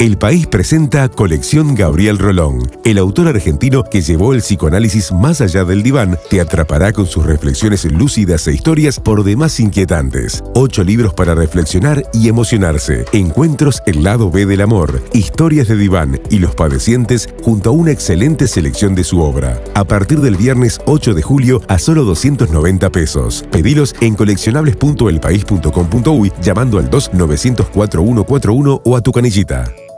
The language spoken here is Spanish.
El País presenta Colección Gabriel Rolón. El autor argentino que llevó el psicoanálisis más allá del diván te atrapará con sus reflexiones lúcidas e historias por demás inquietantes. 8 libros para reflexionar y emocionarse. Encuentros El lado B del amor, historias de diván y los padecientes junto a una excelente selección de su obra. A partir del viernes 8 de julio a solo 290 pesos. Pedilos en coleccionables.elpaís.com.uy llamando al 2-900-4141 o a tu canillita.